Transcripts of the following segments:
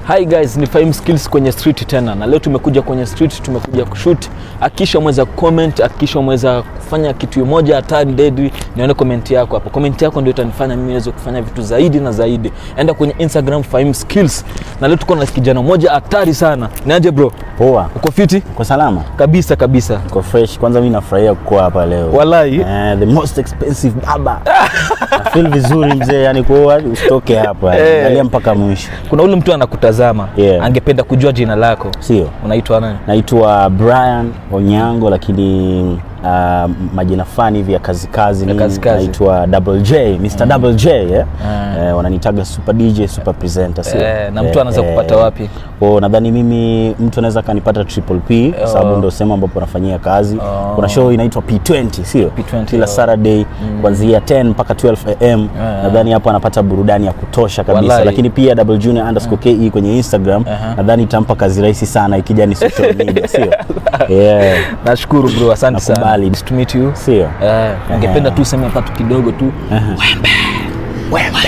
Hi guys, ni Fahim Skills kwenye street tena. Na leo tumekuja kwenye street, tumekuja kushoot. Hakikisha mweza comment, hakikisha mweza kufanya kitu moja hatari deadly. Nione comment yako hapo. Comment yako ndio itanifanya mimi niweze kufanya vitu zaidi na zaidi. Enda kwenye Instagram Fahim Skills. Na leo tuko na kijana mmoja hatari sana. Niaje bro? Poa. Uko fiti? Uko salama? Kabisa kabisa. Uko fresh. Kwanza mimi nafurahia kuwa hapa leo. Wallahi. The most expensive baba. I feel vizuri mzee, yani kwa usitoke hapa. Angalia mpaka mwisho. Kuna ule mtu anakutazama. Angependa kujua jina lako. Sio? Unaitwa nani? Naitwa Brian Onyango, lakini majina fani hivi ya kazi naitwa Double J, Mr. Double J, wananitaga Super DJ, Super Presenter, sio? Na mtu anaweza kupata wapi? Nadhani mimi mtu anaweza kanipata Triple P, sababu ndio sema ambapo nafanyia kazi. Kuna show inaitwa P20, sio? P20 kila Saturday kuanzia 10 mpaka 12 am. Nadhani hapo anapata burudani ya kutosha kabisa. Lakini pia Double Junior_ke kwenye Instagram, nadhani itampa kazi rahisi sana ikija ni social media, sio? Nashukuru bro, asante sana. Nice to meet you. Sio? Ningependa tu sema hapa kidogo tu. Wembe.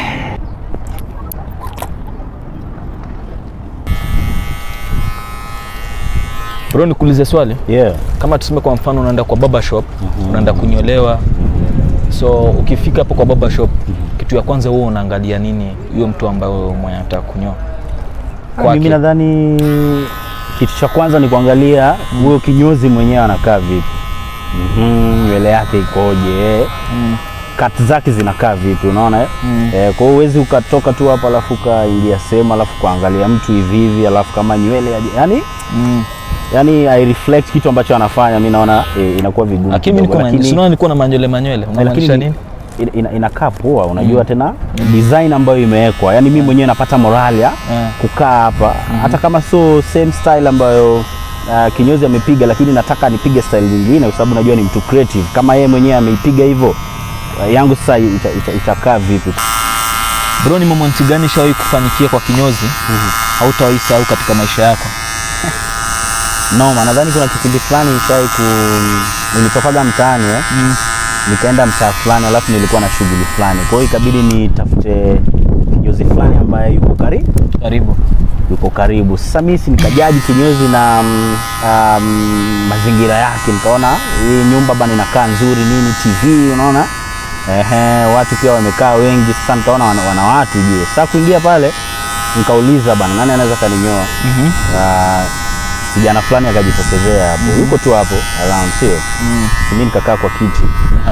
Bro, nikuulize swali? Kama tuseme kwa mfano unaenda kwa barber shop, unaenda kunyolewa. So ukifika hapo kwa barber shop, kitu ya kwanza wewe unaangalia nini huyo mtu ambaye mwenye anataka kunyoa? Mimi nadhani kitu cha kwanza ni kuangalia huyo kinyozi mwenyewe anakaa vipi. Nywele yake ikoje, cut zake zinakaa vipi, unaona? Kwa hiyo huwezi ukatoka tu hapa alafu kaingia sema alafu kuangalia mtu hivi hivi alafu kama nywele yani I reflect kitu ambacho anafanya, mimi naona inakuwa vigumu. Lakini niko na manywele. Unamaanisha nini? Inakaa poa, unajua tena design ambayo imewekwa. Yani mimi mwenyewe napata morale ya kukaa hapa hata kama so same style ambayo kinyozi amepiga, lakini nataka nipige style nyingine kwa sababu najua ni mtu creative. Kama yeye mwenyewe ameipiga hivyo, yangu sasa itakaa vipi? Bro, ni moment gani shawahi kufanikia kwa kinyozi hautawahi sahau katika maisha yako? Nadhani kuna kipindi fulani nilitokaga mtaani nikaenda mtaa fulani alafu nilikuwa na shughuli fulani. Kwa hiyo ikabidi nitafute kinyozi fulani ambaye yuko karibu. Sasa mimi nikajaji kinyozi na mazingira yake, nikaona hii nyumba bana inakaa nzuri nini, TV unaona? Watu pia wamekaa wengi. Sasa nikaona wana watu juu. Sasa kuingia pale nikauliza bana, nani anaweza kaninyoa? Kijana fulani akajitokezea hapo. Yuko tu hapo around, sio? Mimi nikakaa kwa kiti.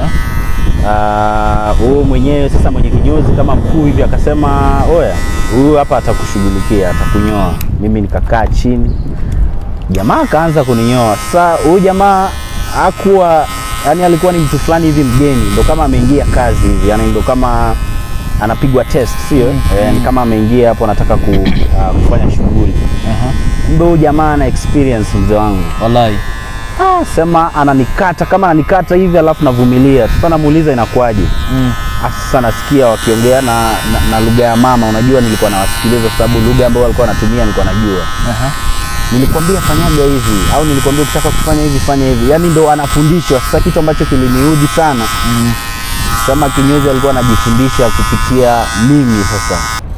Huyo mwenyewe sasa mwenye kinyozi kama mkuu hivi akasema, "Oya, huyu hapa atakushughulikia, atakunyoa." Mimi nikakaa chini. Jamaa kaanza kuninyoa. Sasa huyu jamaa hakuwa, yani alikuwa ni mtu fulani hivi mgeni, ndo kama ameingia kazi hivi, yani ndo kama anapigwa test, sio? Ni kama ameingia hapo anataka kufanya shughuli. Ndo jamaa na experience mzee wangu. Wallahi. Sema ananikata, kama ananikata hivi alafu navumilia. Sasa namuuliza inakuaje? Sasa nasikia wakiongea na lugha ya mama. Unajua nilikuwa nawasikiliza sababu lugha ambayo walikuwa wanatumia nilikuwa najua. Nilikwambia fanyaga hivi, au nilikwambia ukitaka kufanya hivi fanya hivi. Yani ndo anafundishwa. Sasa kitu ambacho kiliniudhi sana. Kama kinyozi alikuwa anajifundisha kupitia mimi sasa.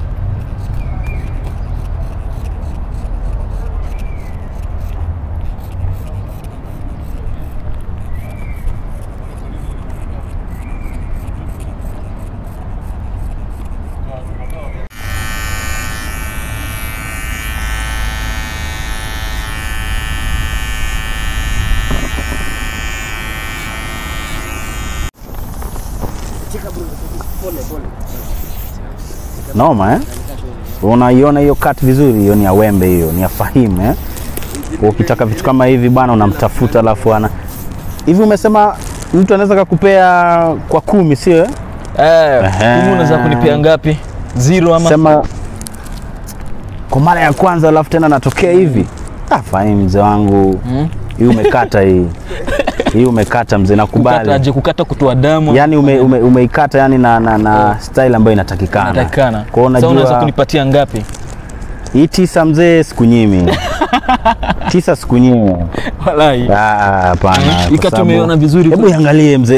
Noma unaiona hiyo cut vizuri, hiyo ni ya Wembe, hiyo ni ya Fahim Ukitaka vitu kama hivi bana unamtafuta alafu ana hivi. Umesema mtu anaweza kukupea kwa 10, sio? Unaweza kunipea ngapi? 0 ama? Sema kwa mara ya kwanza alafu tena natokea hivi. Fahim mzee wangu, hii umekata hii. Hii umekata mzee, nakubali. Kukata aje? Kukata kutoa damu. Yani umeikata yani na style ambayo inatakikana. Kwa hiyo unajua unaweza kunipatia ngapi? Hii 9 mzee sikunyimi. 9 sikunyimi. Wallahi. Hapana. Ikatumeona vizuri. Hebu iangalie mzee.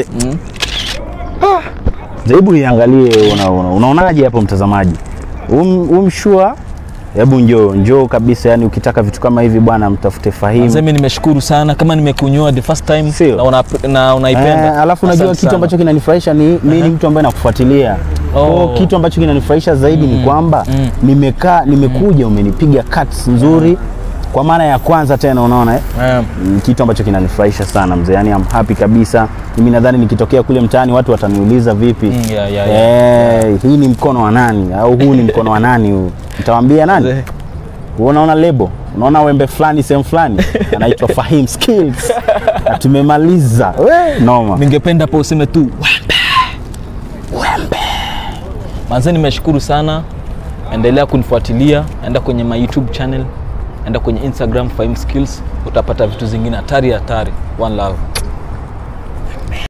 Hebu iangalie, unaonaje hapo mtazamaji? Umshua Hebu njoo kabisa, yani ukitaka vitu kama hivi bwana mtafute Fahim. Mimi nimeshukuru sana kama nimekunywa the first time na unaipenda. Alafu unajua kitu ambacho kinanifurahisha ni mimi ni mtu ambaye nakufuatilia. Kitu ambacho kinanifurahisha zaidi ni kwamba nimekuja umenipiga cuts nzuri kwa mara ya kwanza tena, unaona kitu ambacho kinanifurahisha sana mzee, yani I'm happy kabisa. Mimi nadhani nikitokea kule mtaani watu wataniuliza vipi, hii ni mkono wa nani au huu ni mkono wa nani huu, nitawaambia nani? Unaona lebo, unaona wembe fulani sehemu fulani anaitwa Fahim Skills. Na tumemaliza. Noma. Ningependa hapo useme tu wembe. Manze nimeshukuru sana. Endelea kunifuatilia, enda kwenye my YouTube channel, enda kwenye Instagram Fahim Skills, utapata vitu zingine hatari. One love.